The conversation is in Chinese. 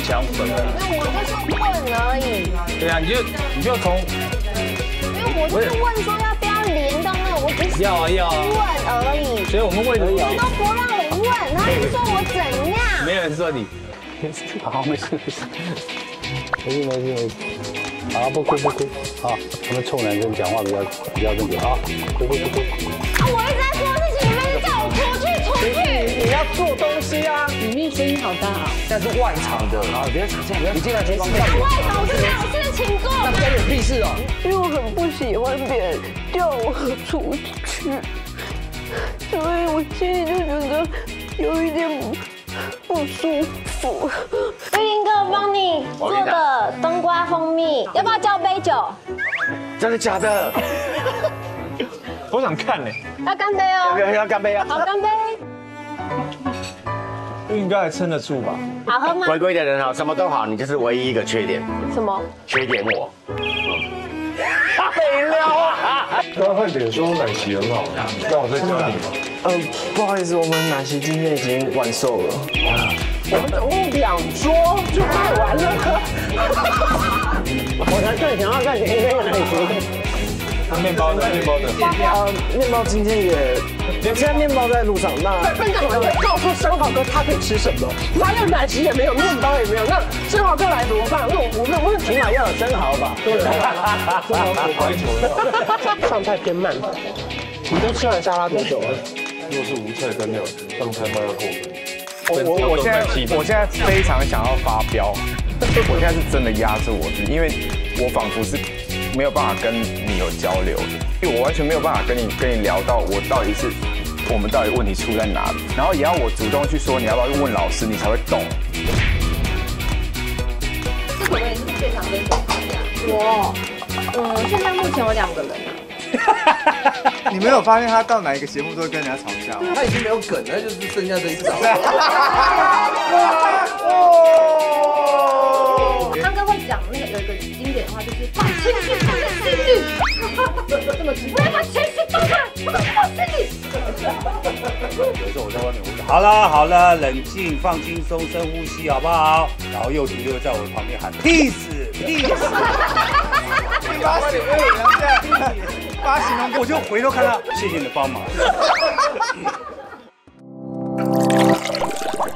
想粉。 那我就是问而已。 对啊，你就从， 因为我就是问说要不要连到那，我只是要问而已。 所以我们问你都不让我问，然后你说我怎样？ 没有人说你。 好，没事。好，不哭。好，他们臭男生讲话比较那个啊，不哭。 我一直在说事情，你们叫我出去。 你要做东西啊！ 里面声音好大哦。 但是外场的，好，不要吵架，你进来就外场我是没有事情做那关你屁事哦！ 因为我很不喜欢别人叫我出去，所以我心里就觉得有一点不舒服。 玉林哥帮你做的冬瓜蜂蜜，要不要叫杯酒？ 真的假的？ 我想看呢。 要干杯哦！ 要干杯啊！ 好，干杯！ 应该还撑得住吧？ 好喝吗？ 乖乖的人好，什么都好，你就是唯一一个缺点， 什么？ 缺点我。 废料。刚刚饭点说奶昔很好，那我再加你吗？ 不好意思，我们奶昔今天已经完售了。 我们总共2桌就卖完了。我才更想要再点一杯奶昔。 面包的。 面包今天现在面包在路上。那班长完了，告诉生蚝哥他可以吃什么？他连奶昔也没有，面包也没有，那生蚝哥来怎么办？那我起码要有生蚝吧？对。 生蚝可白球的。 上菜偏慢。你都吃完沙拉多久了？ 如果是无菜单料，上菜慢要扣分。 我现在非常想要发飙，我现在是真的压住我自己，因为我仿佛是没有办法跟你有交流的，因为我完全没有办法跟你聊到我们到底问题出在哪里，然后也要我主动去说你要不要去问老师，你才会懂。 这可能也是最常跟谁吵架？我，现在目前有2个人啊。 你没有发现他到哪一个节目都会跟人家吵架吗？ 他已经没有梗了，就是剩下这一招。 康哥会讲那个有一个经典的话，就是把情绪放在心里，这么直接，不要把情绪放开，我们放心里。 有时候我在外面，我说好了，冷静，放轻松，深呼吸，好不好？然后幼婷就会在我的旁边喊 peace。把形容，我就回头看到，谢谢你的帮忙。